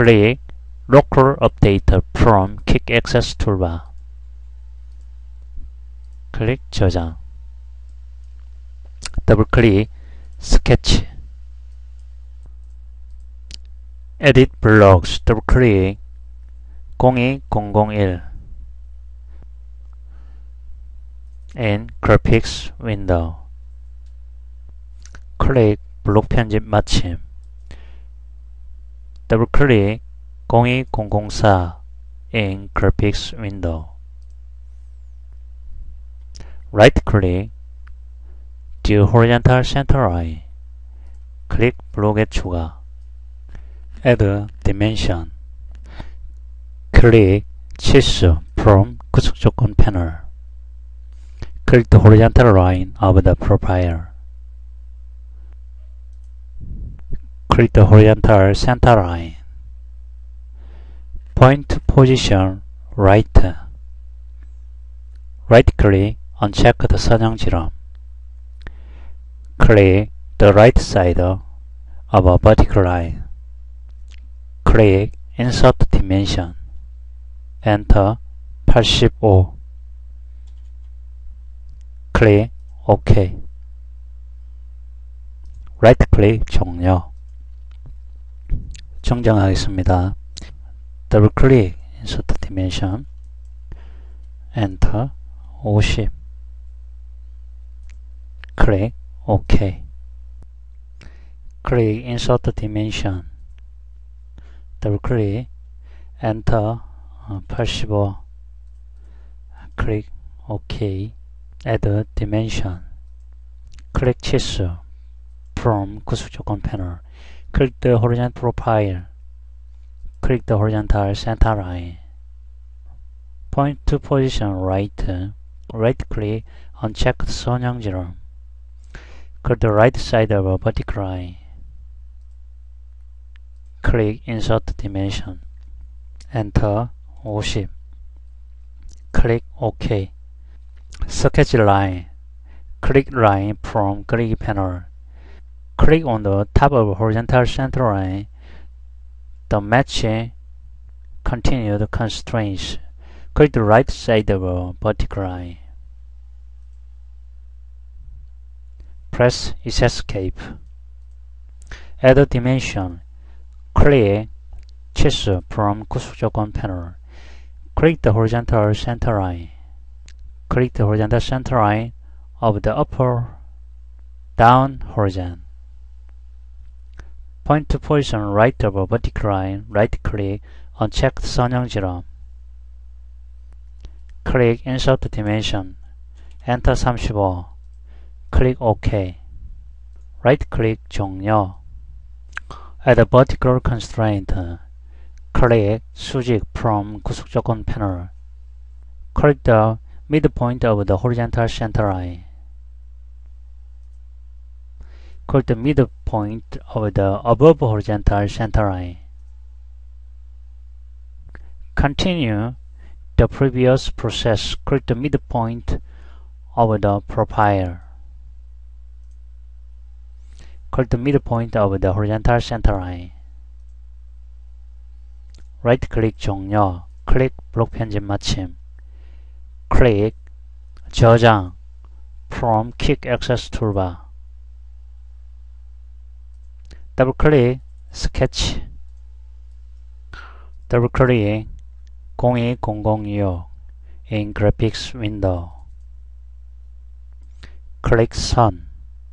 Click Local Update from Quick Access Toolbar. 클릭 저장. 더블 클릭 스케치. Edit Blocks. 더블 클릭 02001 in Graphics Window. 클릭 블록 편집 마침. 더블 클릭 02004 in Graphics Window. Right click Do Horizontal Center Line. 클릭 블록에 추가. Add Dimension. 클릭 치수 from 구속 조건 패널. Click the horizontal line of the profile. Click the horizontal center line. Point position right. Right click uncheck the 선형 지름. Click the right side of a vertical line. Click Insert Dimension. Enter 85. 클릭 OK. Right click 종료. 정정하겠습니다. Double click Insert Dimension. Enter 50. 클릭 OK. 클릭 Insert Dimension. 더블 클릭 Enter 85. 클릭 OK. Add Dimension. 클릭 치수 From 구속 조건 패널. Click the horizontal profile. Click the horizontal center line. Point to position right. Right click uncheck the 선형 지름. Click the right side of a vertical line. Click Insert Dimension. Enter 50. Click OK. Sketch line. Click line from grid panel. Click on the top of horizontal center line. The match continued constraints. Click the right side of a vertical line. Press Escape. Add Dimension. Click 치수 from 구속 조건 패널. Click the horizontal center line. Click the horizontal center line of the upper down horizon. Point to position right of a vertical line. Right click uncheck 선형 지름. Click Insert Dimension. Enter 35. Click OK. Right click 종료. Add a vertical constraint. Click 수직 from 구속 조건 패널. Click the midpoint of the horizontal center line. Click the midpoint of the above horizontal center line. Continue the previous process. Click the midpoint of the profile. Click the midpoint of the horizontal center line. Right click 종료. 클릭 블록 편집 마침. 클릭 저장 from Quick Access Toolbar. 더블 클릭 스케치. 더블 클릭 02006 in Graphics Window. 클릭 선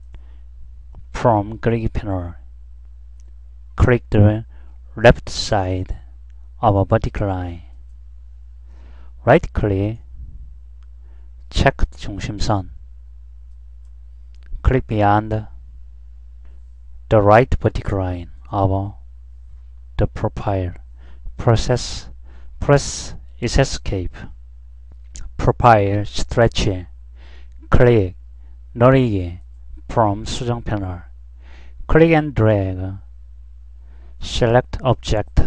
from grid panel. Click the left side of a vertical line. Right click check 중심선. Click beyond the right vertical line of the profile. Press Escape. Profile stretch. Click 누르기 from 수정 패널. Click and drag. Select object.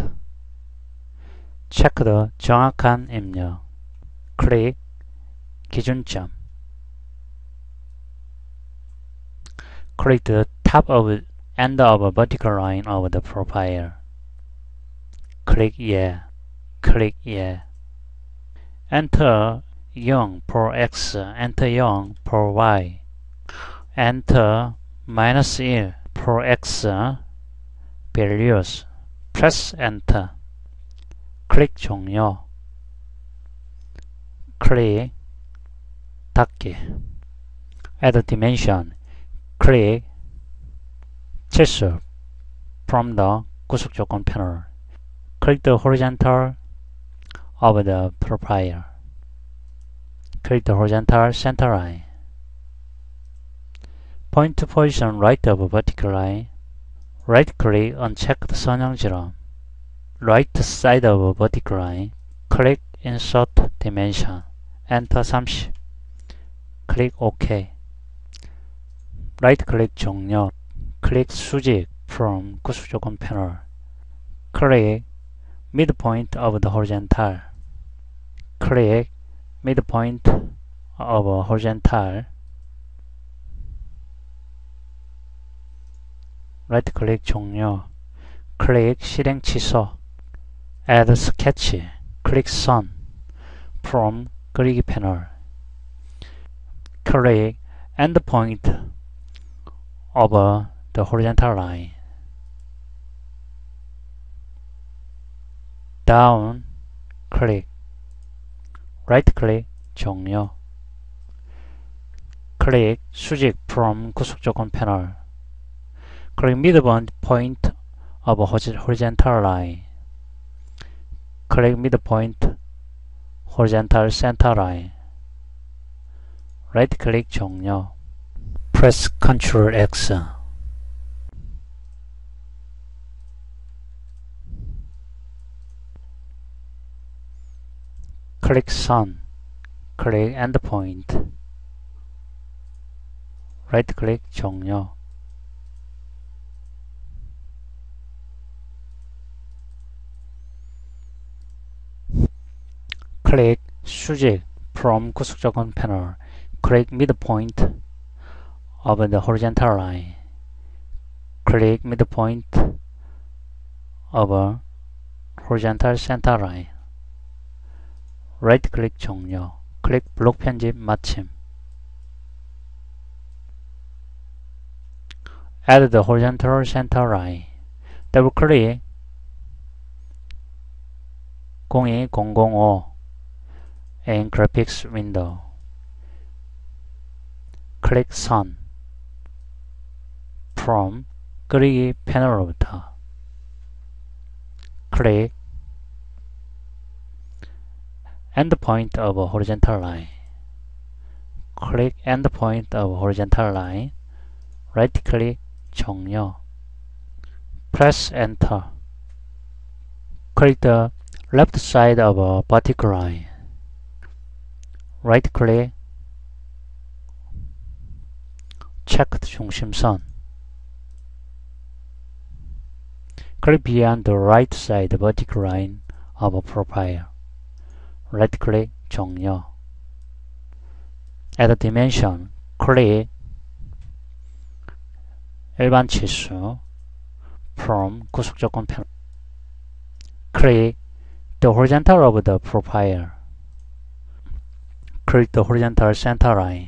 체크 the 정확한 입력. 클릭 기준점. Click the top of end of a vertical line of the profile. click yeah, click yeah. Enter 0 for x, enter 0 for y, enter -1 for x values. press enter. 클릭 종료. 클릭 닫기. add dimension. 클릭 치수 from the 구속 조건 panel. click the horizontal of the profile. click the horizontal center line. point to position right of vertical line. right click uncheck the 선형지름. right side of vertical line. click insert dimension. enter 30. click OK. right click 종료. click 수직 from 구속 조건 panel. click midpoint of the horizontal. click midpoint of horizontal. right click 종료. click 실행 취소. add sketch. click sun from 그리기 패널. click endpoint of the horizontal line. down click. right click 종료. click 수직 from 구속 조건 패널. click midpoint of horizontal line. click midpoint horizontal center line. right click 종료. press Ctrl X. click sun. click endpoint. right click 종료. click 수직 from 구속 조건 패널. click midpoint of the horizontal line. click midpoint of horizontal center line. right click 종료. click 블록 편집 마침. add the horizontal center line. double click 02005 in graphics window. click sun from 그리기 패널로부터. click endpoint of horizontal line. click endpoint of horizontal line. right click 종료. press enter. click the left side of a vertical line. right click check 중심선. click beyond the right side vertical line of a profile. right click 종료. add dimension. click 일반 치수 from 구속 조건 패널. click the horizontal of the profile. click the horizontal center line.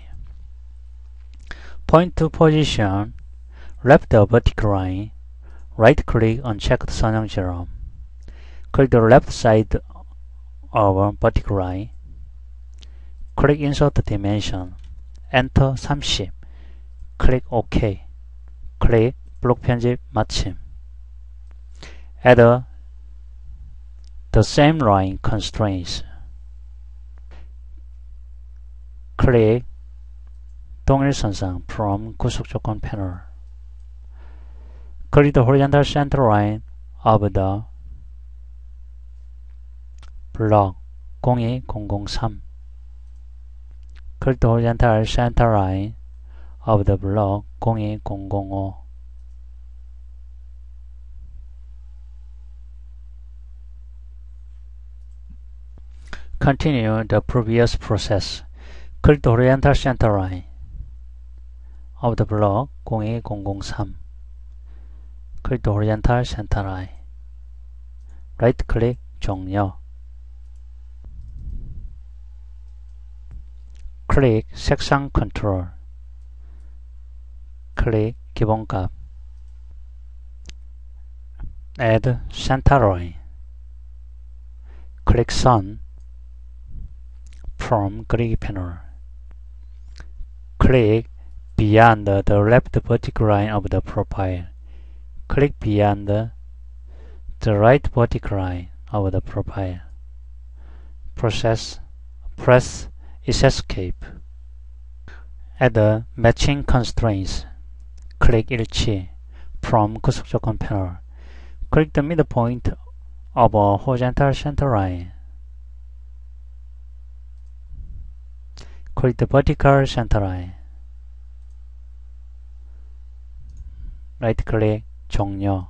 point to position left the vertical line. right click uncheck the 선형지름. click the left side of vertical line. click insert dimension. enter 30. click OK. click 블록 편집 마침. add the same line constraints. click 동일선상 from 구속 조건 패널. click the horizontal center line of the block 02003. click the horizontal center line of the block 02005. Continue the previous process. click the horizontal center line of the block 02003. click the horizontal center line. 라이트 클릭 종료. 클릭 색상 컨트롤. 클릭 기본값. Add center line. 클릭 Sun from 그리기 패널. 클릭 Beyond the left vertical line of the profile. 클릭 Beyond the right vertical line of the profile. Press Escape. Add matching constraints. 클릭 일치 from 구속 조건 패널. Click the midpoint of a horizontal center line. Click the vertical center line. 라이트 클릭 종료.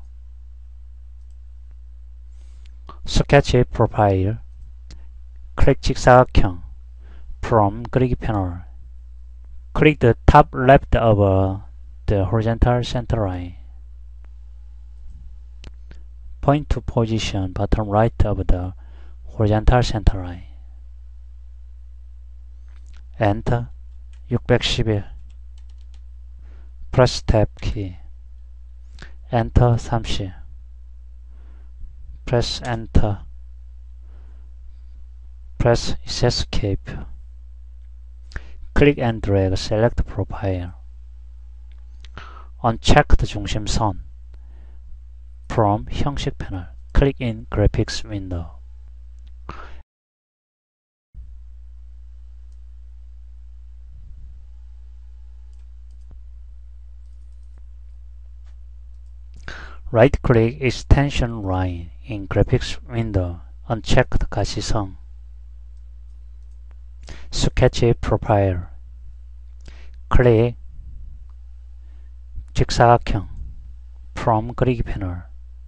스케치 프로파일. 클릭 직사각형 from 그리기 패널. Click the top left of the horizontal center line. Point to position bottom right of the horizontal center line. Enter 611. Press Tab key. Enter 30. Press Enter. Press Escape. Click and drag Select Profile. Unchecked 중심선 from 형식 패널. Click in Graphics window. Right-click Extension Line in Graphics window. Unchecked 가시성. Sketch Profile. 클릭 직사각형 from 그리기 패널.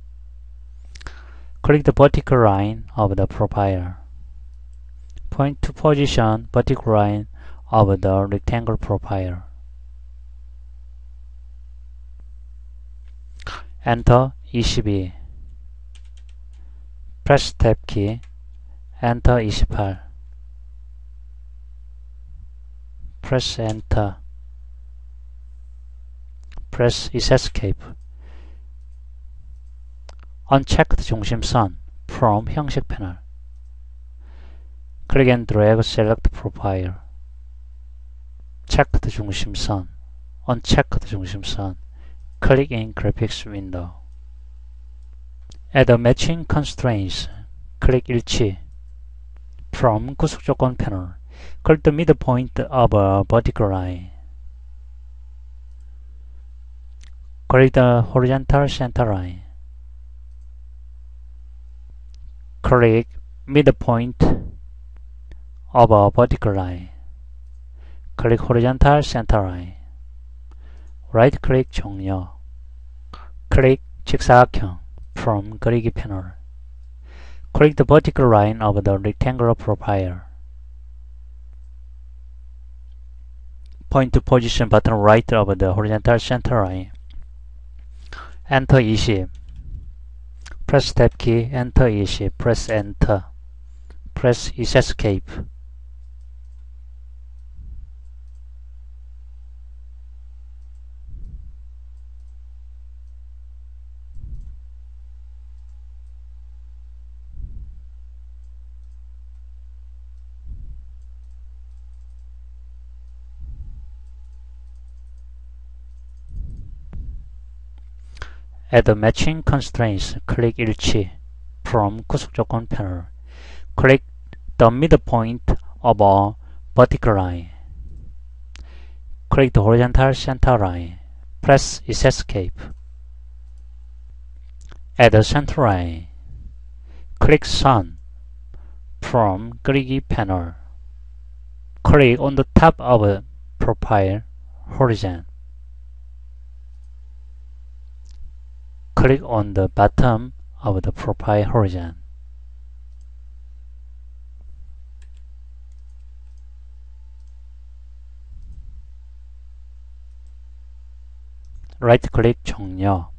Click the vertical line of the profile. Point to position vertical line of the rectangle profile. Enter 22. Press Tab key. Enter 28. Press Enter. Press Escape. Unchecked 중심선 from 형식 패널. Click and drag Select Profile. Checked 중심선. Unchecked 중심선. Click in Graphics window. Add matching constraints. Click 일치 from 구속 조건 패널. Click the midpoint of a vertical line. Click the horizontal center line. Click midpoint of a vertical line. Click horizontal center line. Right click 종료. 클릭 직사각형 from 그리기 패널. Click the vertical line of the rectangular profile. Point to position bottom right of the horizontal center line. Enter 20. Press Tab key. Enter 20. Press Enter. Press Escape. Add matching constraints. 클릭 일치 from 구속 조건 패널. Click the midpoint of a vertical line. Click the horizontal center line. Press Escape. Add a center line. Click Sun from 그리기 패널. Click on the top of profile horizon. Click on the bottom of the profile horizon. Right click 종료.